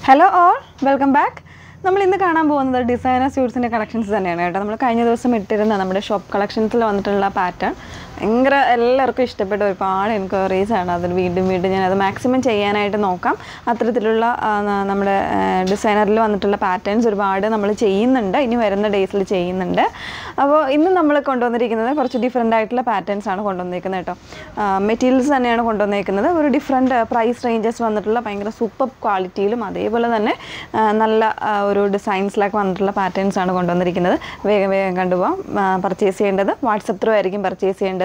Hello all, welcome back. നമ്മൾ ഇന്ന് കാണാൻ പോകുന്നത് ഡിസൈനർ സ്യൂട്ട്സിന്റെ കളക്ഷൻസ് തന്നെയാണ് കേട്ടോ. നമ്മൾ കഴിഞ്ഞ ദിവസം ഇട്ടിരുന്ന നമ്മുടെ ഷോപ്പ് കളക്ഷൻസിൽ വന്നിട്ടുള്ള പാറ്റേൺ ഭയങ്കര എല്ലാവർക്കും ഇഷ്ടപ്പെട്ട ഒരുപാട് എൻക്വയറീസ് ആണ്. അതിൽ വീണ്ടും ഞാൻ അത് മാക്സിമം ചെയ്യാനായിട്ട് നോക്കാം. അത്തരത്തിലുള്ള നമ്മുടെ ഡിസൈനറിൽ വന്നിട്ടുള്ള പാറ്റേൺസ് ഒരുപാട് നമ്മൾ ചെയ്യുന്നുണ്ട്, ഇനി വരുന്ന ഡേയ്സിൽ ചെയ്യുന്നുണ്ട്. അപ്പോൾ ഇന്ന് നമ്മൾ കൊണ്ടുവന്നിരിക്കുന്നത് കുറച്ച് ഡിഫറെൻ്റ് ആയിട്ടുള്ള പാറ്റേൺസ് ആണ് കൊണ്ടുവന്നിരിക്കുന്നത് കേട്ടോ. മെറ്റീരിയൽസ് തന്നെയാണ് കൊണ്ടുവന്നിരിക്കുന്നത്. ഒരു ഡിഫറെൻറ്റ് പ്രൈസ് റേഞ്ചസ് വന്നിട്ടുള്ള ഭയങ്കര സൂപ്പർ ക്വാളിറ്റിയിലും അതേപോലെ തന്നെ നല്ല ഒരു ഡിസൈൻസിലൊക്കെ വന്നിട്ടുള്ള പാറ്റേൺസ് ആണ് കൊണ്ടുവന്നിരിക്കുന്നത്. വേഗം കണ്ടുപോകാം. പർച്ചേസ് ചെയ്യേണ്ടത് വാട്സപ്പ് ത്രൂ ആയിരിക്കും പർച്ചേസ് ചെയ്യേണ്ടത്.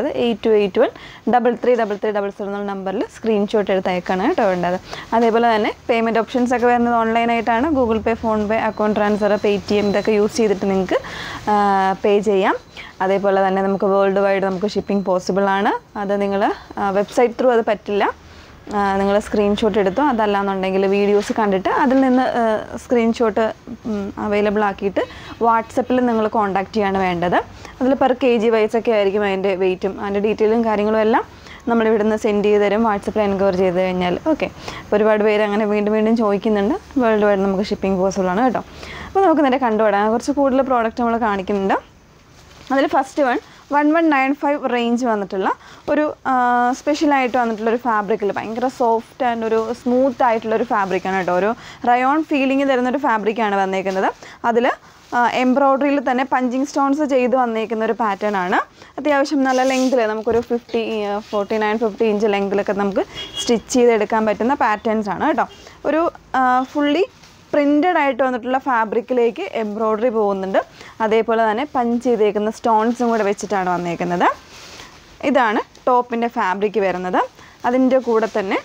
8281333377 നമ്പറിൽ സ്ക്രീൻഷോട്ട് എടുത്ത് അയക്കാണ് കേട്ടോ വേണ്ടത്. അതേപോലെ തന്നെ പേയ്മെൻറ്റ് ഓപ്ഷൻസ് ഒക്കെ വരുന്നത് ഓൺലൈനായിട്ടാണ്. Google pay, PhonePe, account transfer, Paytm ഇതൊക്കെ യൂസ് ചെയ്തിട്ട് നിങ്ങൾക്ക് പേ ചെയ്യാം. അതേപോലെ തന്നെ നമുക്ക് വേൾഡ് വൈഡ് നമുക്ക് ഷിപ്പിംഗ് പോസിബിൾ ആണ്. അത് നിങ്ങൾ വെബ്സൈറ്റ് ത്രൂ അത് പറ്റില്ല. നിങ്ങൾ സ്ക്രീൻഷോട്ട് എടുത്തോ, അതല്ലാന്നുണ്ടെങ്കിൽ വീഡിയോസ് കണ്ടിട്ട് അതിൽ നിന്ന് സ്ക്രീൻഷോട്ട് അവൈലബിൾ ആക്കിയിട്ട് വാട്സപ്പിൽ നിങ്ങൾ കോൺടാക്റ്റ് ചെയ്യാണ് വേണ്ടത്. അതിൽ പെർ kg വൈസൊക്കെ ആയിരിക്കും അതിൻ്റെ വെയിറ്റും അതിൻ്റെ ഡീറ്റെയിലും കാര്യങ്ങളും എല്ലാം നമ്മളിവിടെ നിന്ന് സെൻഡ് ചെയ്ത് തരും. വാട്സപ്പിൽ എൻക്വയറി ചെയ്ത് കഴിഞ്ഞാൽ ഓക്കെ. അപ്പോൾ ഒരുപാട് പേര് അങ്ങനെ വീണ്ടും ചോദിക്കുന്നുണ്ട്. വേൾഡ് വൈഡ് നമുക്ക് ഷിപ്പിംഗ് പോസിബിൾ ആണ് കേട്ടോ. അപ്പോൾ നമുക്ക് നേരെ കണ്ടുപിടാം. കുറച്ച് കൂടുതൽ പ്രോഡക്റ്റ് നമ്മൾ കാണിക്കുന്നുണ്ട്. അതിൽ ഫസ്റ്റ് 1195 റേഞ്ച് വന്നിട്ടുള്ള ഒരു സ്പെഷ്യലായിട്ട് വന്നിട്ടുള്ളൊരു ഫാബ്രിക്കിൽ ഭയങ്കര സോഫ്റ്റ് ആൻഡ് ഒരു സ്മൂത്ത് ആയിട്ടുള്ളൊരു ഫാബ്രിക്കാണ് കേട്ടോ. ഒരു റയോൺ ഫീലിംഗ് തരുന്നൊരു ഫാബ്രിക്കാണ് വന്നേക്കുന്നത്. അതിൽ എംബ്രോയ്ഡറിയിൽ തന്നെ പഞ്ചിങ് സ്റ്റോൺസ് ചെയ്ത് വന്നേക്കുന്ന ഒരു പാറ്റേൺ ആണ്. അത്യാവശ്യം നല്ല ലെങ്തിൽ നമുക്കൊരു 49-50 ഇഞ്ച് ലെങ്തിലൊക്കെ നമുക്ക് സ്റ്റിച്ച് ചെയ്തെടുക്കാൻ പറ്റുന്ന പാറ്റേൺസ് ആണ് കേട്ടോ. ഒരു ഫുള്ളി പ്രിൻ്റഡ് ആയിട്ട് വന്നിട്ടുള്ള ഫാബ്രിക്കിലേക്ക് എംബ്രോയ്ഡറി പോകുന്നുണ്ട്. അതേപോലെ തന്നെ പഞ്ച് ചെയ്തേക്കുന്ന സ്റ്റോൺസും കൂടെ വെച്ചിട്ടാണ് വന്നേക്കുന്നത്. ഇതാണ് ടോപ്പിൻ്റെ ഫാബ്രിക് വരുന്നത്. അതിൻ്റെ കൂടെ തന്നെ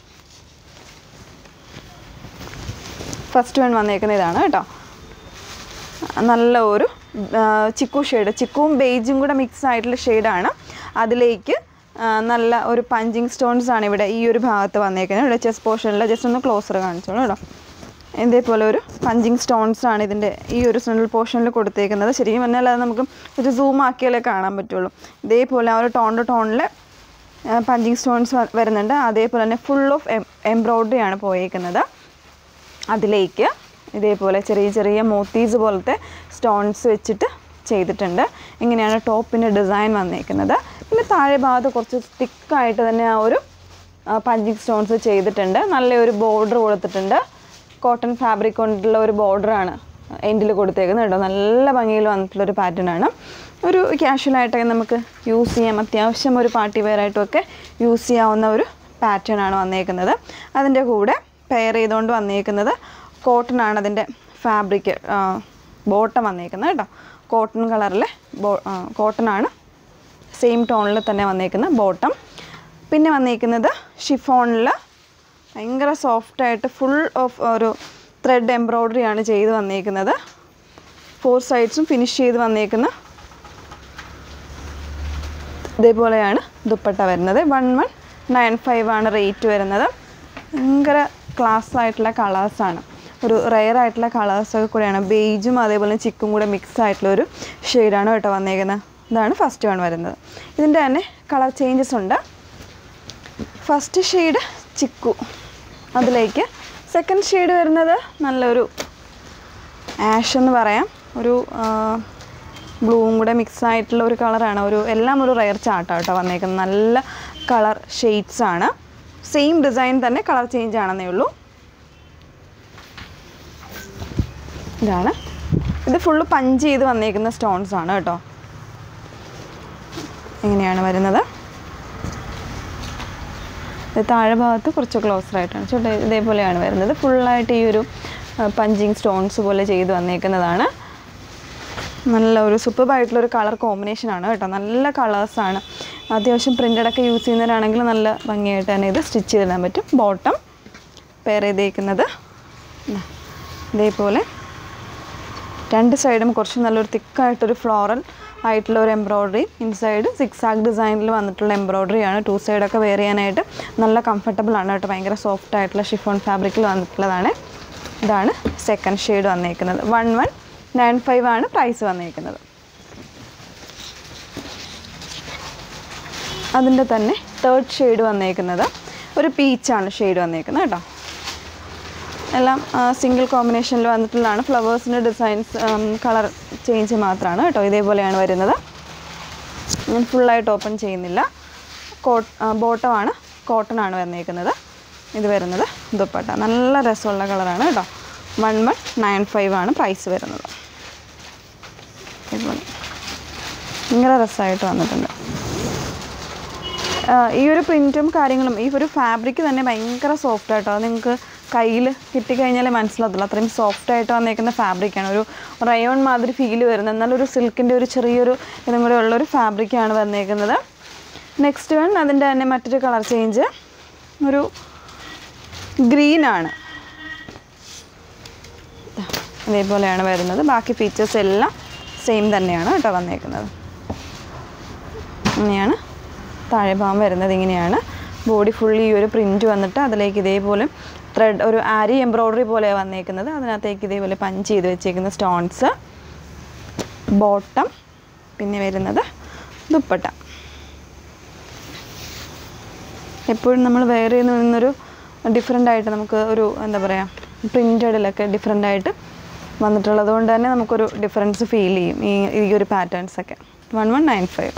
ഫസ്റ്റ് വൺ വന്നേക്കുന്ന ഇതാണ് കേട്ടോ. നല്ല ഒരു ചിക്കു ഷെയ്ഡ്, ചിക്കുവും ബേജും കൂടെ മിക്സ് ആയിട്ടുള്ള ഷെയ്ഡാണ്. അതിലേക്ക് നല്ല ഒരു പഞ്ചിങ് സ്റ്റോൺസ് ആണ് ഇവിടെ ഈ ഒരു ഭാഗത്ത് വന്നേക്കുന്നത്. ഇവിടെ ചെസ്റ്റ് പോർഷനിൽ ജസ്റ്റ് ഒന്ന് ക്ലോസർ കാണിച്ചോളൂ കേട്ടോ. ഇതേപോലെ ഒരു പഞ്ചിങ് സ്റ്റോൺസ് ആണ് ഇതിൻ്റെ ഈ ഒരു സെൻട്രൽ പോർഷനിൽ കൊടുത്തേക്കുന്നത്. ശരിക്കും പറഞ്ഞാൽ അത് നമുക്ക് ഒരു സൂം ആക്കിയാലേ കാണാൻ പറ്റുള്ളൂ. ഇതേപോലെ ആ ഒരു ടോണിൽ പഞ്ചിങ് സ്റ്റോൺസ് വരുന്നുണ്ട്. അതേപോലെ തന്നെ ഫുൾ ഓഫ് എംബ്രോയ്ഡറി ആണ് പോയേക്കുന്നത്. അതിലേക്ക് ഇതേപോലെ ചെറിയ മോത്തീസ് പോലത്തെ സ്റ്റോൺസ് വെച്ചിട്ട് ചെയ്തിട്ടുണ്ട്. ഇങ്ങനെയാണ് ടോപ്പിൻ്റെ ഡിസൈൻ വന്നേക്കുന്നത്. പിന്നെ താഴെ ഭാഗത്ത് കുറച്ച് തിക്കായിട്ട് തന്നെ ആ ഒരു പഞ്ചിങ് സ്റ്റോൺസ് ചെയ്തിട്ടുണ്ട്. നല്ലൊരു ബോർഡർ കൊടുത്തിട്ടുണ്ട്. കോട്ടൺ ഫാബ്രിക് കൊണ്ടുള്ള ഒരു ബോർഡറാണ് എൻഡിൽ കൊടുത്തേക്കുന്നത് കേട്ടോ. നല്ല ഭംഗിയിൽ വന്നിട്ടുള്ളൊരു പാറ്റേൺ ആണ്. ഒരു ക്യാഷ്വലായിട്ടൊക്കെ നമുക്ക് യൂസ് ചെയ്യാം. അത്യാവശ്യം ഒരു പാർട്ടി വെയർ ആയിട്ടുമൊക്കെ യൂസ് ചെയ്യാവുന്ന ഒരു പാറ്റേൺ ആണ് വന്നേക്കുന്നത്. അതിൻ്റെ കൂടെ പെയർ ചെയ്തുകൊണ്ട് വന്നേക്കുന്നത് കോട്ടൺ ആണ്. അതിൻ്റെ ഫാബ്രിക് ബോട്ടം വന്നേക്കുന്നത് കേട്ടോ. കോട്ടൺ കളറിലെ കോട്ടൺ ആണ്. സെയിം ടോണിൽ തന്നെ വന്നേക്കുന്ന ബോട്ടം. പിന്നെ വന്നേക്കുന്നത് ഷിഫോണിൽ ഭയങ്കര സോഫ്റ്റായിട്ട് ഫുൾ ഓഫ് ഒരു ത്രെഡ് എംബ്രോയ്ഡറി ആണ് ചെയ്ത് വന്നേക്കുന്നത്. 4 സൈഡ്സും ഫിനിഷ് ചെയ്ത് വന്നേക്കുന്ന ഇതേപോലെയാണ് ദുപ്പട്ട വരുന്നത്. 1195 ആണ് റേറ്റ് വരുന്നത്. ഭയങ്കര ക്ലാസ് ആയിട്ടുള്ള കളേഴ്സാണ്. ഒരു റെയർ ആയിട്ടുള്ള കളേഴ്സൊക്കെ കൂടെയാണ്. ബേജും അതേപോലെ ചിക്കും കൂടെ മിക്സ് ആയിട്ടുള്ളൊരു ഷെയ്ഡാണ് കേട്ടോ വന്നേക്കുന്നത്. ഇതാണ് ഫസ്റ്റ് വൺ വരുന്നത്. ഇതിൻ്റെ തന്നെ കളർ ചേഞ്ചസ് ഉണ്ട്. ഫസ്റ്റ് ഷെയ്ഡ് ചിക്കു, അതിലേക്ക് സെക്കൻഡ് ഷെയ്ഡ് വരുന്നത് നല്ലൊരു ആഷ് എന്ന് പറയാം. ഒരു ബ്ലൂവും കൂടെ മിക്സ് ആയിട്ടുള്ള ഒരു കളറാണ്. എല്ലാം ഒരു റെയർ ചാർട്ടാണ് കേട്ടോ വന്നേക്കുന്നത്. നല്ല കളർ ഷെയ്ഡ്സ് ആണ്. സെയിം ഡിസൈൻ തന്നെ കളർ ചേഞ്ച് ആണെന്നേ ഉള്ളൂ. ഇതാണ് ഇത് ഫുള്ള് പഞ്ച് ചെയ്ത് വന്നേക്കുന്ന സ്റ്റോൺസ് ആണ് കേട്ടോ. ഇങ്ങനെയാണ് വരുന്നത്. താഴെ ഭാഗത്ത് കുറച്ച് ക്ലോസർ ആയിട്ടാണ് ചോട്ടെ. ഇതേപോലെയാണ് വരുന്നത്. ഫുള്ളായിട്ട് ഈ ഒരു പഞ്ചിങ് സ്റ്റോൺസ് പോലെ ചെയ്ത് വന്നേക്കുന്നതാണ്. നല്ല ഒരു സൂപ്പറായിട്ടുള്ളൊരു കളർ കോമ്പിനേഷനാണ് കേട്ടോ. നല്ല കളേഴ്സാണ്. അത്യാവശ്യം പ്രിൻ്റഡൊക്കെ യൂസ് ചെയ്യുന്നവരാണെങ്കിൽ നല്ല ഭംഗിയായിട്ട് തന്നെ ഇത് സ്റ്റിച്ച് ചെയ്തിടാൻ പറ്റും. ബോട്ടം പെയർ ചെയ്തേക്കുന്നത് ഇതേപോലെ രണ്ട് സൈഡും കുറച്ച് നല്ലൊരു തിക്കായിട്ടൊരു ഫ്ലോറൽ ആയിട്ടുള്ള ഒരു എംബ്രോയ്ഡറി. ഇൻസൈഡ് സിക്സാഗ് ഡിസൈനിൽ വന്നിട്ടുള്ള എംബ്രോയ്ഡറിയാണ്. 2 സൈഡൊക്കെ വെയർ ചെയ്യാനായിട്ട് നല്ല കംഫർട്ടബിൾ ആണ് കേട്ടോ. ഭയങ്കര സോഫ്റ്റ് ആയിട്ടുള്ള ഷിഫോൺ ഫാബ്രിക്കിൽ വന്നിട്ടുള്ളതാണ്. ഇതാണ് സെക്കൻഡ് ഷെയ്ഡ് വന്നേക്കുന്നത്. 1195 ആണ് പ്രൈസ് വന്നേക്കുന്നത്. അതിൻ്റെ തന്നെ തേർഡ് ഷെയ്ഡ് വന്നേക്കുന്നത് ഒരു പീച്ചാണ് ഷെയ്ഡ് വന്നേക്കുന്നത് കേട്ടോ. എല്ലാം സിംഗിൾ കോമ്പിനേഷനിൽ വന്നിട്ടുള്ളതാണ്. ഫ്ലവേഴ്സിൻ്റെ ഡിസൈൻസ് കളർ ചേഞ്ച് മാത്രമാണ് കേട്ടോ. ഇതേപോലെയാണ് വരുന്നത്. ഞാൻ ഫുള്ളായിട്ട് ഓപ്പൺ ചെയ്യുന്നില്ല. ബോട്ടമാണ്, കോട്ടൺ ആണ് വന്നേക്കുന്നത്. ഇത് വരുന്നത് ദുപ്പട്ട. നല്ല രസമുള്ള കളറാണ് കേട്ടോ. 1195 ആണ് പ്രൈസ് വരുന്നത്. ഇതുപോലെ ഭയങ്കര രസമായിട്ട് വന്നിട്ടുണ്ട്. ഈ ഒരു പ്രിൻറ്റും കാര്യങ്ങളും ഈ ഒരു ഫാബ്രിക് തന്നെ ഭയങ്കര സോഫ്റ്റായിട്ടോ. അത് നിങ്ങൾക്ക് കയ്യിൽ കിട്ടിക്കഴിഞ്ഞാൽ മനസ്സിലാകത്തില്ല, അത്രയും സോഫ്റ്റായിട്ട് വന്നേക്കുന്ന ഫാബ്രിക്കാണ്. ഒരു റയോൺ മാതിരി ഫീല് വരുന്നത്, എന്നാലൊരു സിൽക്കിൻ്റെ ഒരു ചെറിയൊരു ഇതും കൂടെ ഉള്ളൊരു ഫാബ്രിക്കാണ് വന്നേക്കുന്നത്. നെക്സ്റ്റ് വൺ അതിൻ്റെ തന്നെ മറ്റൊരു കളർ ചേഞ്ച്, ഒരു ഗ്രീനാണ്. ഇതേപോലെയാണ് വരുന്നത്. ബാക്കി ഫീച്ചേഴ്സ് എല്ലാം സെയിം തന്നെയാണ് കേട്ടോ വന്നേക്കുന്നത്. ഇങ്ങനെയാണ് താഴെ ഭാഗം വരുന്നത്. ഇങ്ങനെയാണ് ബോഡി ഫുള്ളി ഈ ഒരു പ്രിൻറ്റ് വന്നിട്ട് അതിലേക്ക് ഇതേപോലെ ത്രെഡ് ഒരു ആരി എംബ്രോയ്ഡറി പോലെയാണ് വന്നേക്കുന്നത്. അതിനകത്തേക്ക് ഇതേപോലെ പഞ്ച് ചെയ്ത് വെച്ചേക്കുന്ന സ്റ്റോൺസ്, ബോട്ടം, പിന്നെ വരുന്നത് ദുപ്പട്ട. എപ്പോഴും നമ്മൾ വെയർ ചെയ്യുന്ന നിന്നൊരു ഡിഫറെൻ്റായിട്ട് നമുക്ക് ഒരു എന്താ പറയുക പ്രിൻറ്റഡിലൊക്കെ ഡിഫറെൻ്റായിട്ട് വന്നിട്ടുള്ളത് കൊണ്ട് തന്നെ നമുക്കൊരു ഡിഫറൻസ് ഫീൽ ചെയ്യും ഈ ഒരു പാറ്റേൺസൊക്കെ. 1195.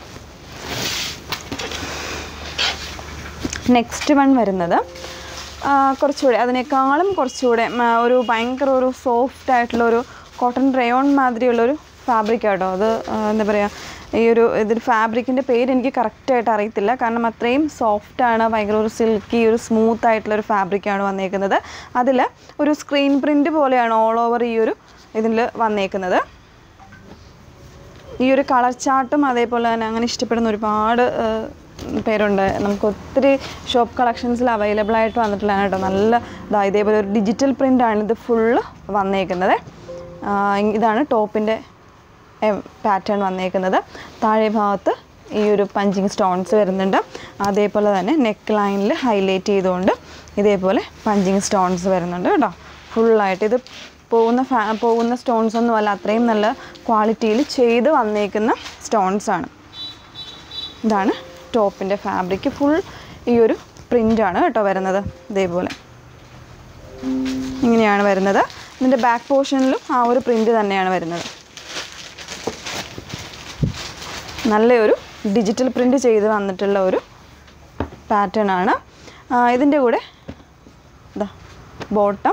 നെക്സ്റ്റ് വൺ വരുന്നത് കുറച്ചുകൂടെ അതിനേക്കാളും കുറച്ചുകൂടെ ഒരു ഭയങ്കര ഒരു സോഫ്റ്റ് ആയിട്ടുള്ള ഒരു കോട്ടൺ റയോൺ മാതിരിയുള്ളൊരു ഫാബ്രിക് ആട്ടോ. അത് എന്താ പറയുക, ഈ ഒരു ഇതിൽ ഫാബ്രിക്കിൻ്റെ പേര് എനിക്ക് കറക്റ്റായിട്ട് അറിയത്തില്ല, കാരണം അത്രയും സോഫ്റ്റാണ്. ഭയങ്കര ഒരു സിൽക്കി ഒരു സ്മൂത്ത് ആയിട്ടുള്ളൊരു ഫാബ്രിക്കാണ് വന്നേക്കുന്നത്. അതിൽ ഒരു സ്ക്രീൻ പ്രിൻറ്റ് പോലെയാണ് ഓൾ ഓവർ ഈ ഒരു ഇതിൽ വന്നേക്കുന്നത്. ഈ ഒരു കളർ ചാർട്ടും അതേപോലെ തന്നെ അങ്ങനെ ഇഷ്ടപ്പെടുന്ന ഒരുപാട് പേരുണ്ട്. നമുക്ക് ഒത്തിരി ഷോപ്പ് കളക്ഷൻസിൽ അവൈലബിൾ ആയിട്ട് വന്നിട്ടുള്ളതാണ് കേട്ടോ. നല്ല ഇതേപോലെ ഒരു ഡിജിറ്റൽ പ്രിൻ്റാണ് ഇത് ഫുള്ള് വന്നേക്കുന്നത്. ഇതാണ് ടോപ്പിൻ്റെ പാറ്റേൺ വന്നേക്കുന്നത്. താഴെ ഭാഗത്ത് ഈ ഒരു പഞ്ചിങ് സ്റ്റോൺസ് വരുന്നുണ്ട്. അതേപോലെ തന്നെ നെക്ക് ലൈനിൽ ഹൈലൈറ്റ് ചെയ്തുകൊണ്ട് ഇതേപോലെ പഞ്ചിങ് സ്റ്റോൺസ് വരുന്നുണ്ട് കേട്ടോ. ഫുള്ളായിട്ട് ഇത് പോകുന്ന സ്റ്റോൺസ് ഒന്നുമല്ല, അത്രയും നല്ല ക്വാളിറ്റിയിൽ ചെയ്ത് വന്നേക്കുന്ന സ്റ്റോൺസാണ്. ഇതാണ് ടോപ്പിൻ്റെ ഫാബ്രിക്. ഫുൾ ഈ ഒരു പ്രിൻ്റാണ് കേട്ടോ വരുന്നത്. ഇതേപോലെ ഇങ്ങനെയാണ് വരുന്നത്. ഇതിൻ്റെ ബാക്ക് പോർഷനിലും ആ ഒരു പ്രിൻ്റ് തന്നെയാണ് വരുന്നത്. നല്ലൊരു ഡിജിറ്റൽ പ്രിൻ്റ് ചെയ്ത് വന്നിട്ടുള്ള ഒരു പാറ്റേൺ ആണ്. ഇതിൻ്റെ കൂടെ ഇതാ ബോട്ടം,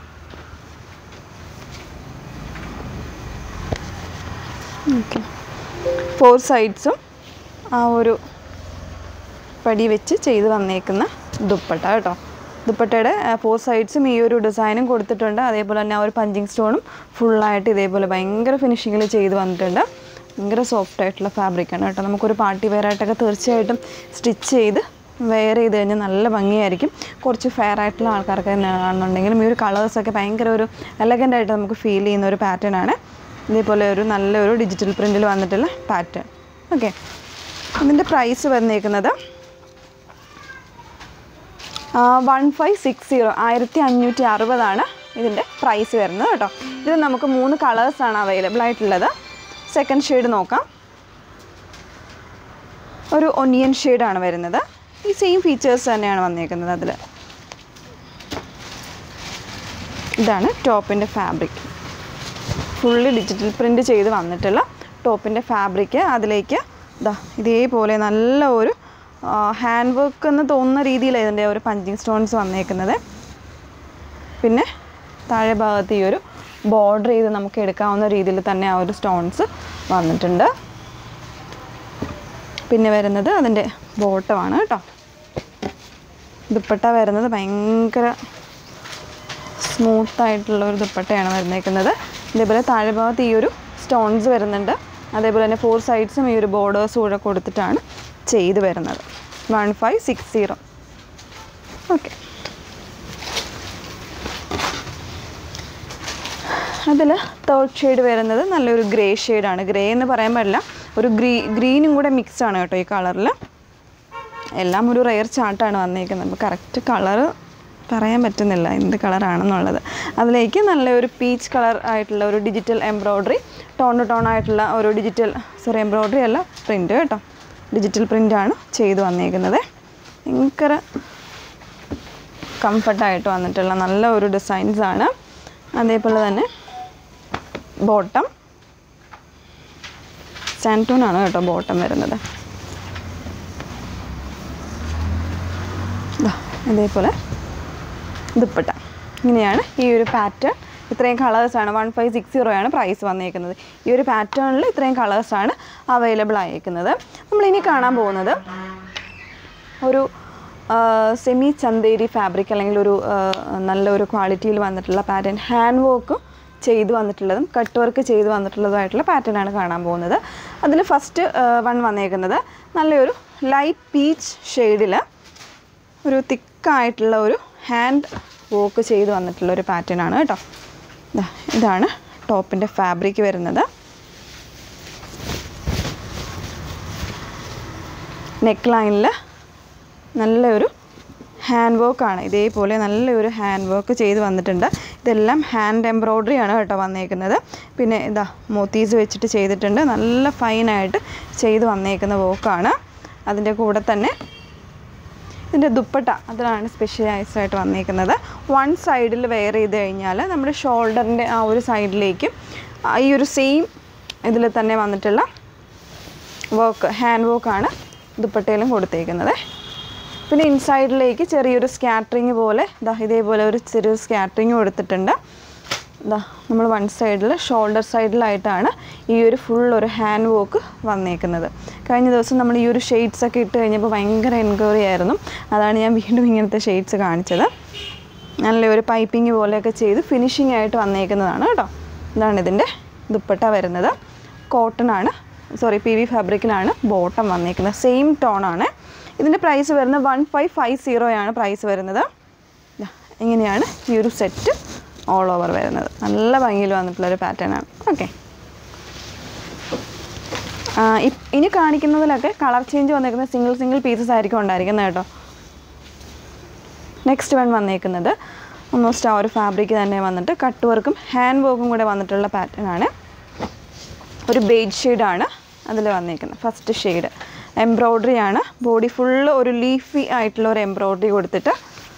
ഓക്കെ, 4 സൈഡ്സും ആ ഒരു പടി വെച്ച് ചെയ്ത് വന്നേക്കുന്ന ദുപ്പട്ട കേട്ടോ. ദുപ്പട്ടയുടെ 4 സൈഡ്സും ഈ ഒരു ഡിസൈനും കൊടുത്തിട്ടുണ്ട്. അതേപോലെ തന്നെ ആ ഒരു പഞ്ചിങ് സ്റ്റോണും ഫുള്ളായിട്ട് ഇതേപോലെ ഭയങ്കര ഫിനിഷിങ്ങിൽ ചെയ്ത് വന്നിട്ടുണ്ട്. ഭയങ്കര സോഫ്റ്റ് ആയിട്ടുള്ള ഫാബ്രിക്കാണ് കേട്ടോ. നമുക്കൊരു പാർട്ടി വെയർ ആയിട്ടൊക്കെ തീർച്ചയായിട്ടും സ്റ്റിച്ച് ചെയ്ത് വെയർ ചെയ്ത് കഴിഞ്ഞാൽ നല്ല ഭംഗിയായിരിക്കും. കുറച്ച് ഫെയർ ആയിട്ടുള്ള ആൾക്കാർക്ക് ആണെന്നുണ്ടെങ്കിലും ഈ ഒരു കളേഴ്സൊക്കെ ഭയങ്കര ഒരു എലഗൻ്റ് ആയിട്ട് നമുക്ക് ഫീൽ ചെയ്യുന്ന ഒരു പാറ്റേൺ ആണ്. ഇതേപോലെ ഒരു നല്ലൊരു ഡിജിറ്റൽ പ്രിൻറ്റിൽ വന്നിട്ടുള്ള പാറ്റേൺ. ഓക്കെ, ഇതിൻ്റെ പ്രൈസ് വന്നേക്കുന്നത് 1560 1560 ഇതിൻ്റെ പ്രൈസ് വരുന്നത് കേട്ടോ. ഇത് നമുക്ക് 3 കളേഴ്സാണ് അവൈലബിൾ ആയിട്ടുള്ളത്. സെക്കൻഡ് ഷെയ്ഡ് നോക്കാം. ഒരു ഒനിയൻ ഷെയ്ഡാണ് വരുന്നത്. ഈ സെയിം ഫീച്ചേഴ്സ് തന്നെയാണ് വന്നേക്കുന്നത് അതിൽ. ഇതാണ് ടോപ്പിൻ്റെ ഫാബ്രിക്. ഫുള്ളി ഡിജിറ്റൽ പ്രിൻറ്റ് ചെയ്ത് വന്നിട്ടുള്ള ടോപ്പിൻ്റെ ഫാബ്രിക്. അതിലേക്ക് ഇതേപോലെ നല്ല ഒരു ഹാൻഡ് വർക്ക് എന്ന് തോന്നുന്ന രീതിയിലാണ് ഇതിൻ്റെ ഒരു പഞ്ചിങ് സ്റ്റോൺസ് വന്നേക്കുന്നത്. പിന്നെ താഴെ ഭാഗത്ത് ഈ ഒരു ബോർഡർ ചെയ്ത് നമുക്ക് എടുക്കാവുന്ന രീതിയിൽ തന്നെ ആ ഒരു സ്റ്റോൺസ് വന്നിട്ടുണ്ട്. പിന്നെ വരുന്നത് അതിൻ്റെ ബോട്ടമാണ് കേട്ടോ. ദുപ്പട്ട വരുന്നത് ഭയങ്കര സ്മൂത്തായിട്ടുള്ളൊരു ദുപ്പട്ടയാണ് വന്നേക്കുന്നത്. ഇതേപോലെ താഴെ ഭാഗത്ത് ഈ ഒരു സ്റ്റോൺസ് വരുന്നുണ്ട്. അതേപോലെ തന്നെ 4 സൈഡ്സും ഈ ഒരു ബോർഡേഴ്സ് കൂടെ കൊടുത്തിട്ടാണ് ചെയ്ത് വരുന്നത്. 1560. ഓക്കെ, അതിൽ തേർഡ് ഷെയ്ഡ് വരുന്നത് നല്ലൊരു ഗ്രേ ഷെയ്ഡാണ്. ഗ്രേ എന്ന് പറയാൻ പാടില്ല, ഒരു ഗ്രീനും കൂടെ മിക്സാണ് കേട്ടോ ഈ കളറിൽ. എല്ലാം ഒരു റെയർ ചാർട്ടാണ് വന്നേക്കുന്നത്. നമുക്ക് കറക്റ്റ് കളറ് പറയാൻ പറ്റുന്നില്ല എന്ത് കളറാണെന്നുള്ളത്. അതിലേക്ക് നല്ലൊരു പീച്ച് കളർ ആയിട്ടുള്ള ഒരു digital embroidery, tone to tone ആയിട്ടുള്ള ഒരു എംബ്രോയ്ഡറി അല്ല, പ്രിൻ്റ് കേട്ടോ. ഡിജിറ്റൽ പ്രിൻ്റാണ് ചെയ്ത് വന്നേക്കുന്നത്. ഭയങ്കര കംഫർട്ടായിട്ട് വന്നിട്ടുള്ള നല്ല ഒരു ഡിസൈൻസാണ്. അതേപോലെ തന്നെ ബോട്ടം സാൻറ്റൂണാണ് കേട്ടോ ബോട്ടം വരുന്നത്. ഇതേപോലെ ദുപ്പട്ട. ഇങ്ങനെയാണ് ഈ ഒരു പാറ്റേൺ. ഇത്രയും കളേഴ്സാണ് 1560 ആണ് പ്രൈസ് വന്നേക്കുന്നത്. ഈ ഒരു പാറ്റേണിൽ ഇത്രയും കളേഴ്സാണ് അവൈലബിൾ ആയേക്കുന്നത്. നമ്മളിനി കാണാൻ പോകുന്നത് ഒരു സെമി ചന്തേരി ഫാബ്രിക് അല്ലെങ്കിൽ ഒരു നല്ലൊരു ക്വാളിറ്റിയിൽ വന്നിട്ടുള്ള പാറ്റേൺ, ഹാൻഡ് വർക്ക് ചെയ്ത് വന്നിട്ടുള്ളതും കട്ട് വർക്ക് ചെയ്ത് വന്നിട്ടുള്ളതുമായിട്ടുള്ള പാറ്റേണാണ് കാണാൻ പോകുന്നത്. അതിൽ ഫസ്റ്റ് വൺ വന്നേക്കുന്നത് നല്ലൊരു ലൈറ്റ് പീച്ച് ഷെയ്ഡിൽ ഒരു തിക്കായിട്ടുള്ള ഒരു ഹാൻഡ് വർക്ക് ചെയ്ത് വന്നിട്ടുള്ള ഒരു പാറ്റേൺ ആണ് കേട്ടോ. ഇതാണ് ടോപ്പിൻ്റെ ഫാബ്രിക് വരുന്നത്. നെക്ക് ലൈനിൽ നല്ലൊരു ഹാൻഡ് വർക്കാണ്. ഇതേപോലെ നല്ലൊരു ഹാൻഡ് വർക്ക് ചെയ്ത് വന്നിട്ടുണ്ട്. ഇതെല്ലാം ഹാൻഡ് എംബ്രോയ്ഡറി ആണ് കേട്ടോ വന്നേക്കുന്നത്. പിന്നെ ഇതാ മോത്തീസ് വെച്ചിട്ട് ചെയ്തിട്ടുണ്ട്. നല്ല ഫൈനായിട്ട് ചെയ്ത് വന്നേക്കുന്ന വർക്കാണ്. അതിൻ്റെ കൂടെ തന്നെ ഇതിൻ്റെ ദുപ്പട്ട അതിലാണ് സ്പെഷ്യലൈസ്ഡായിട്ട് വന്നേക്കുന്നത്. വൺ സൈഡിൽ വെയർ ചെയ്ത് കഴിഞ്ഞാൽ നമ്മുടെ ഷോൾഡറിൻ്റെ ആ ഒരു സൈഡിലേക്ക് ഈ ഒരു സെയിം ഇതിൽ തന്നെ വന്നിട്ടുള്ള വർക്ക്, ഹാൻഡ് വർക്കാണ് ദുപ്പട്ടയിലും കൊടുത്തേക്കുന്നത്. പിന്നെ ഇൻസൈഡിലേക്ക് ചെറിയൊരു സ്കാറ്ററിങ് പോലെ ഇതേപോലെ ഒരു ചെറിയൊരു സ്കാറ്ററിങ് കൊടുത്തിട്ടുണ്ട്. നമ്മൾ വൺ സൈഡിൽ ഷോൾഡർ സൈഡിലായിട്ടാണ് ഈ ഒരു ഫുൾ ഒരു ഹാൻഡ് വർക്ക് വന്നേക്കുന്നത്. കഴിഞ്ഞ ദിവസം നമ്മൾ ഈ ഒരു ഷെയ്ഡ്സൊക്കെ ഇട്ട് കഴിഞ്ഞപ്പോൾ ഭയങ്കര എൻക്വയറി ആയിരുന്നു. അതാണ് ഞാൻ വീണ്ടും ഇങ്ങനത്തെ ഷെയ്ഡ്സ് കാണിച്ചത്. നല്ലൊരു പൈപ്പിംഗ് പോലെയൊക്കെ ചെയ്ത് ഫിനിഷിംഗ് ആയിട്ട് വന്നേക്കുന്നതാണ് കേട്ടോ. ഇതാണ് ഇതിൻ്റെ ദുപ്പട്ട വരുന്നത്. കോട്ടൺ ആണ്, PV ഫാബ്രിക്കിലാണ് ബോട്ടം വന്നേക്കുന്നത്. സെയിം ടോണാണ്. ഇതിൻ്റെ പ്രൈസ് വരുന്നത് 1550 ആണ് പ്രൈസ് വരുന്നത്. ഇങ്ങനെയാണ് ഈ ഒരു സെറ്റ് ഓൾ ഓവർ വരുന്നത്. നല്ല ഭംഗിയിൽ വന്നിട്ടുള്ളൊരു പാറ്റേൺ ആണ്. ഓക്കെ, ഇനി കാണിക്കുന്നതിലൊക്കെ കളർ ചേഞ്ച് വന്നേക്കുന്നത് സിംഗിൾ പീസസ് ആയിരിക്കും ഉണ്ടായിരിക്കുന്നത് കേട്ടോ. നെക്സ്റ്റ് വൺ വന്നേക്കുന്നത് ഓൾമോസ്റ്റ് ആ ഒരു ഫാബ്രിക് തന്നെ വന്നിട്ട് കട്ട് വർക്കും ഹാൻഡ് വർക്കും കൂടെ വന്നിട്ടുള്ള പാറ്റേൺ ആണ്. ഒരു ബേജ് ഷെയ്ഡാണ് അതിൽ വന്നേക്കുന്നത്. ഫസ്റ്റ് ഷെയ്ഡ് എംബ്രോയ്ഡറി ആണ്. ബോഡി ഫുള്ള് ഒരു ലീഫി ആയിട്ടുള്ള ഒരു എംബ്രോയ്ഡറി കൊടുത്തിട്ട്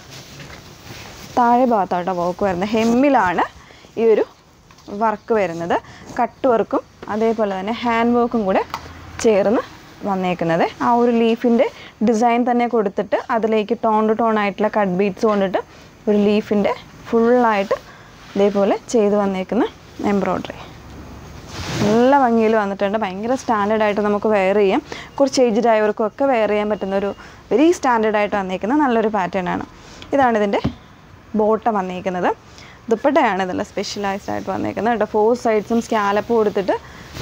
താഴെ ഭാഗത്താട്ടോ വർക്ക് വരുന്നത്. ഹെമ്മിലാണ് ഈ ഒരു വർക്ക് വരുന്നത്. കട്ട് വർക്കും അതേപോലെ തന്നെ ഹാൻഡ് വർക്കും കൂടെ ചേർന്ന് വന്നേക്കുന്നത്. ആ ഒരു ലീഫിൻ്റെ ഡിസൈൻ തന്നെ കൊടുത്തിട്ട് അതിലേക്ക് ടോൺ ടു ടോൺ ആയിട്ടുള്ള കട്ട് ബീഡ്സ് കൊണ്ടിട്ട് ഒരു ലീഫിൻ്റെ ഫുള്ളായിട്ട് ഇതേപോലെ ചെയ്ത് വന്നേക്കുന്ന എംബ്രോയ്ഡറി നല്ല ഭംഗിയിൽ വന്നിട്ടുണ്ട്. ഭയങ്കര സ്റ്റാൻഡേർഡായിട്ട് നമുക്ക് വെയർ ചെയ്യാം. കുറച്ച് ഏജ്ഡ് ആയവർക്കൊക്കെ വെയർ ചെയ്യാൻ പറ്റുന്ന ഒരു വെരി സ്റ്റാൻഡേർഡായിട്ട് വന്നേക്കുന്ന നല്ലൊരു പാറ്റേൺ ആണ്. ഇതാണ് ഇതിൻ്റെ ബോട്ടം വന്നേക്കുന്നത്. ദുപ്പട്ടയാണ് ഇതെല്ലാം സ്പെഷ്യലൈസ്ഡ് ആയിട്ട് വന്നേക്കുന്നത് കേട്ടോ. 4 സൈഡ്സും സ്കാലപ്പ് കൊടുത്തിട്ട്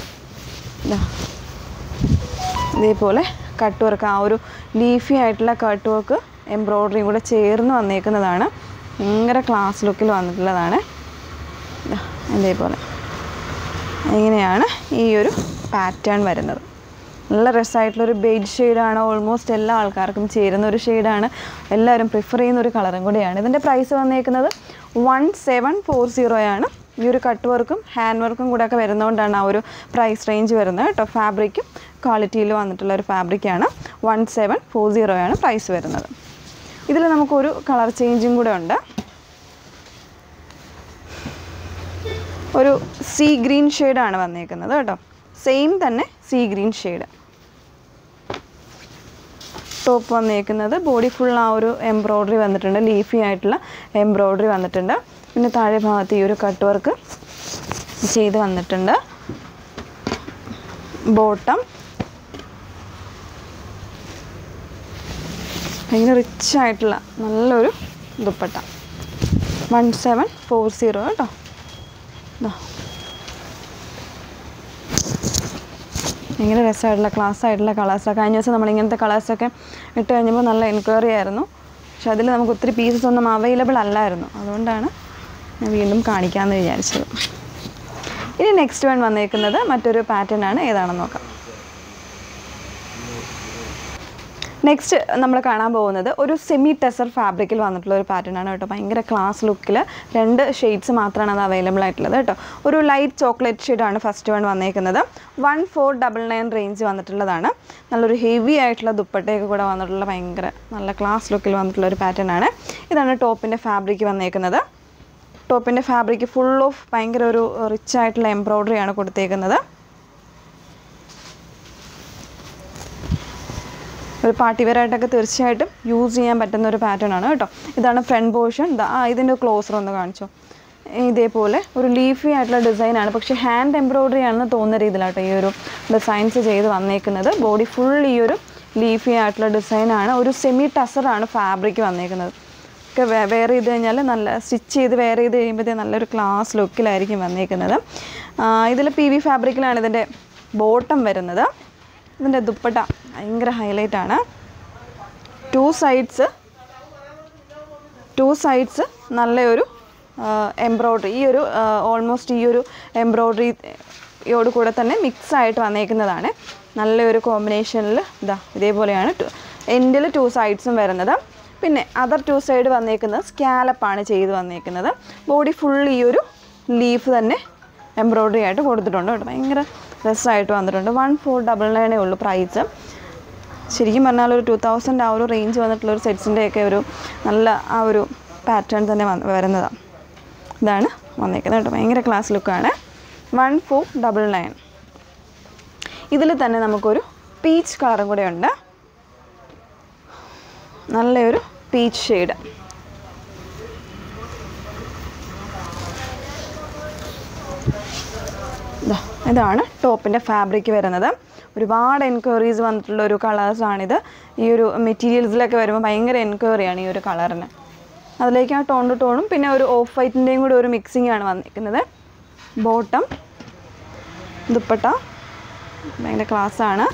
ഇതേപോലെ കട്ട് വർക്ക്, ആ ഒരു ലീഫി ആയിട്ടുള്ള കട്ട് വർക്ക് എംബ്രോയ്ഡറിയും കൂടെ ചേർന്ന് വന്നേക്കുന്നതാണ്. ഭയങ്കര ക്ലാസ് ലുക്കിൽ വന്നിട്ടുള്ളതാണ്. ഇതേപോലെ ഇങ്ങനെയാണ് ഈ ഒരു പാറ്റേൺ വരുന്നത്. നല്ല രസമായിട്ടുള്ളൊരു ബേജ് ഷെയ്ഡാണ്. ഓൾമോസ്റ്റ് എല്ലാ ആൾക്കാർക്കും ചേരുന്ന ഒരു ഷെയ്ഡാണ്. എല്ലാവരും പ്രിഫർ ചെയ്യുന്ന ഒരു കളറും കൂടിയാണ്. ഇതിൻ്റെ പ്രൈസ് വന്നേക്കുന്നത് 1740 ആണ്. ഈ ഒരു കട്ട് വർക്കും ഹാൻഡ് വർക്കും കൂടെ ഒക്കെ വരുന്നതുകൊണ്ടാണ് ആ ഒരു പ്രൈസ് റേഞ്ച് വരുന്നത് കേട്ടോ. ഫാബ്രിക്കും ക്വാളിറ്റിയിൽ വന്നിട്ടുള്ള ഒരു ഫാബ്രിക്കാണ്. 1740 ആണ് പ്രൈസ് വരുന്നത്. ഇതിൽ നമുക്കൊരു കളർ ചേഞ്ചും കൂടെ ഉണ്ട്. ഒരു സീ ഗ്രീൻ ഷെയ്ഡാണ് വന്നേക്കുന്നത് കേട്ടോ. സെയിം തന്നെ സീ ഗ്രീൻ ഷെയ്ഡ്. ടോപ്പ് വന്നേക്കുന്നത് ബോഡി ഫുൾ ആ ഒരു എംബ്രോയ്ഡറി വന്നിട്ടുണ്ട്. ലീഫി ആയിട്ടുള്ള എംബ്രോയ്ഡറി വന്നിട്ടുണ്ട്. പിന്നെ താഴെ ഭാഗത്ത് ഈ ഒരു കട്ട് വർക്ക് ചെയ്ത് വന്നിട്ടുണ്ട്. ബോട്ടം ഭയങ്കര റിച്ച് ആയിട്ടുള്ള നല്ലൊരു ദുപ്പട്ട. 1740 കേട്ടോ. ഭയങ്കര രസമായിട്ടുള്ള ക്ലാസ് ആയിട്ടുള്ള കളേഴ്സാണ്. കഴിഞ്ഞ ദിവസം നമ്മളിങ്ങനത്തെ കളേഴ്സൊക്കെ ഇട്ട് കഴിഞ്ഞപ്പോൾ നല്ല എൻക്വയറി ആയിരുന്നു. പക്ഷെ അതിൽ നമുക്ക് ഒത്തിരി പീസസ് ഒന്നും അവൈലബിൾ അല്ലായിരുന്നു. അതുകൊണ്ടാണ് ഞാൻ വീണ്ടും കാണിക്കാമെന്ന് വിചാരിച്ചത്. ഇനി നെക്സ്റ്റ് വൺ വന്നേക്കുന്നത് മറ്റൊരു പാറ്റേൺ ആണ്. ഏതാണെന്ന് നോക്കാം. നെക്സ്റ്റ് നമ്മൾ കാണാൻ പോകുന്നത് ഒരു സെമി ടെസർ ഫാബ്രിക്കിൽ വന്നിട്ടുള്ള ഒരു പാറ്റേൺ ആണ് കേട്ടോ. ഭയങ്കര ക്ലാസ് ലുക്കിൽ 2 ഷെയ്ഡ്സ് മാത്രമാണ് അത് അവൈലബിൾ ആയിട്ടുള്ളത് കേട്ടോ. ഒരു ലൈറ്റ് ചോക്ലേറ്റ് ഷെയ്ഡാണ് ഫസ്റ്റ് വൺ വന്നേക്കുന്നത്. 1499 റേഞ്ച് വന്നിട്ടുള്ളതാണ്. നല്ലൊരു ഹെവി ആയിട്ടുള്ള ദുപ്പട്ടയൊക്കെ കൂടെ വന്നിട്ടുള്ള ഭയങ്കര നല്ല ക്ലാസ് ലുക്കിൽ വന്നിട്ടുള്ള ഒരു പാറ്റേൺ ആണ്. ഇതാണ് ടോപ്പിൻ്റെ ഫാബ്രിക് വന്നേക്കുന്നത്. ടോപ്പിൻ്റെ ഫാബ്രിക് ഫുൾ ഓഫ് ഭയങ്കര ഒരു റിച്ച് ആയിട്ടുള്ള എംബ്രോയ്ഡറി ആണ് കൊടുത്തേക്കുന്നത്. ഒരു പാർട്ടി വെയർ ആയിട്ടൊക്കെ തീർച്ചയായിട്ടും യൂസ് ചെയ്യാൻ പറ്റുന്ന ഒരു പാറ്റേൺ ആണ് കേട്ടോ. ഇതാണ് ഫ്രണ്ട് പോർഷൻ. ഇതിൻ്റെ ക്ലോസർ ഒന്ന് കാണിച്ചോ. ഇതേപോലെ ഒരു ലീഫി ആയിട്ടുള്ള ഡിസൈനാണ്, പക്ഷേ ഹാൻഡ് എംബ്രോയ്ഡറി ആണെന്ന് തോന്നുന്ന രീതിയിലാട്ടോ ഈ ഒരു ഡിസൈൻസ് ചെയ്ത് വന്നേക്കുന്നത്. ബോഡി ഫുൾ ഈ ഒരു ലീഫി ആയിട്ടുള്ള ഡിസൈനാണ്. ഒരു സെമി ടസറാണ് ഫാബ്രിക് വന്നേക്കുന്നത്. ഒക്കെ വെയർ ചെയ്ത് കഴിഞ്ഞാൽ നല്ല സ്റ്റിച്ച് ചെയ്ത് വെയർ ചെയ്ത് കഴിയുമ്പോഴത്തേ നല്ലൊരു ക്ലാസ് ലുക്കിലായിരിക്കും വന്നേക്കുന്നത്. ഇതിൽ PV ഫാബ്രിക്കിലാണ് ഇതിൻ്റെ ബോട്ടം വരുന്നത്. ഇതിൻ്റെ ദുപ്പട്ട ഭയങ്കര ഹൈലൈറ്റ് ആണ്. ടു സൈഡ്സ് നല്ലൊരു എംബ്രോയ്ഡറി, ഈ ഒരു ഓൾമോസ്റ്റ് ഈ ഒരു എംബ്രോയ്ഡറിയോട് കൂടെ തന്നെ മിക്സ് ആയിട്ട് വന്നേക്കുന്നതാണ്. നല്ലൊരു കോമ്പിനേഷനിൽ ഇതേപോലെയാണ് എൻഡിൽ 2 സൈഡ്സും വരുന്നത്. പിന്നെ അതർ 2 സൈഡ് വന്നേക്കുന്നത് സ്കാലപ്പാണ് ചെയ്ത് വന്നേക്കുന്നത്. ബോഡി ഫുൾ ഈ ഒരു ലീഫ് തന്നെ എംബ്രോയ്ഡറി ആയിട്ട് കൊടുത്തിട്ടുണ്ട് കേട്ടോ. ഭയങ്കര രസമായിട്ട് വന്നിട്ടുണ്ട്. 1499 ഉള്ളൂ പ്രൈസ്. ശരിക്കും പറഞ്ഞാൽ ഒരു 2000 ആ ഒരു റേഞ്ച് വന്നിട്ടുള്ള ഒരു സെറ്റ്സിൻ്റെയൊക്കെ ഒരു നല്ല ആ ഒരു പാറ്റേൺ തന്നെ വരുന്നതാണ്. ഇതാണ് വന്നേക്കുന്നത് കേട്ടോ. ഭയങ്കര ക്ലാസ് ലുക്കാണ്. 1499. ഇതിൽ തന്നെ നമുക്കൊരു പീച്ച് കളറും കൂടെ ഉണ്ട്. നല്ലൊരു പീച്ച് ഷെയ്ഡ്. ഇതാണ് ടോപ്പിൻ്റെ ഫാബ്രിക് വരുന്നത്. ഒരുപാട് എൻക്വയറീസ് വന്നിട്ടുള്ള ഒരു കളേഴ്സാണിത്. ഈ ഒരു മെറ്റീരിയൽസിലൊക്കെ വരുമ്പോൾ ഭയങ്കര എൻക്വയറിയാണ് ഈ ഒരു കളറിന്. അതിലേക്ക് ആ ടോൺ ടു ടോണും പിന്നെ ഒരു ഓഫ് വൈറ്റിൻ്റെയും കൂടെ ഒരു മിക്സിംഗ് ആണ് വന്നിരിക്കുന്നത്. ബോട്ടം, ദുപ്പട്ട ഭയങ്കര ക്ലാസ്സാണ്.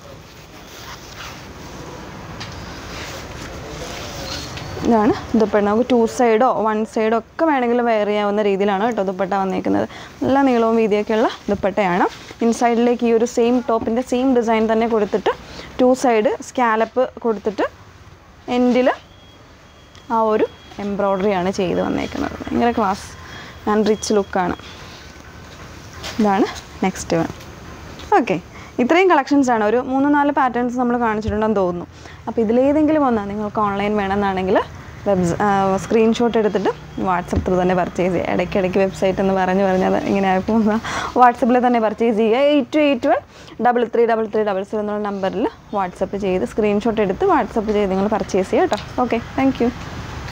ഇതാണ് ദുപ്പട്ട. നമുക്ക് 2 സൈഡോ 1 സൈഡോ ഒക്കെ വേണമെങ്കിലും വെയർ ചെയ്യാവുന്ന രീതിയിലാണ് കേട്ടോ ദുപ്പട്ട വന്നിരിക്കുന്നത്. നല്ല നീളവും വീതിയൊക്കെയുള്ള ദുപ്പട്ടയാണ്. ഇൻസൈഡിലേക്ക് ഈ ഒരു സെയിം ടോപ്പിൻ്റെ സെയിം ഡിസൈൻ തന്നെ കൊടുത്തിട്ട് 2 സൈഡ് സ്കാലപ്പ് കൊടുത്തിട്ട് എൻഡിൽ ആ ഒരു എംബ്രോയ്ഡറിയാണ് ചെയ്ത് വന്നേക്കുന്നത്. ഭയങ്കര ക്ലാസ് ആൻഡ് റിച്ച് ലുക്കാണ്. ഇതാണ് നെക്സ്റ്റ് വൺ. ഓക്കെ, ഇത്രയും കളക്ഷൻസാണ്. ഒരു 3-4 പാറ്റേൺസ് നമ്മൾ കാണിച്ചിട്ടുണ്ടെന്ന് തോന്നുന്നു. അപ്പോൾ ഇതിലേതെങ്കിലും ഒന്നാണ് നിങ്ങൾക്ക് ഓൺലൈൻ വേണമെന്നാണെങ്കിൽ സ്ക്രീൻഷോട്ട് എടുത്തിട്ട് വാട്സപ്പിൽ തന്നെ പർച്ചേസ് ചെയ്യുക. ഇടയ്ക്കിടയ്ക്ക് വെബ്സൈറ്റ് എന്ന് പറഞ്ഞത് ഇങ്ങനെ ആയപ്പോൾ വാട്സപ്പിൽ തന്നെ പർച്ചേസ് ചെയ്യുക. 8281333300 എന്നുള്ള നമ്പറിൽ വാട്സപ്പ് ചെയ്ത് സ്ക്രീൻഷോട്ട് എടുത്ത് വാട്സപ്പ് ചെയ്ത് നിങ്ങൾ പർച്ചേസ് ചെയ്യുക കേട്ടോ. Okay, thank U.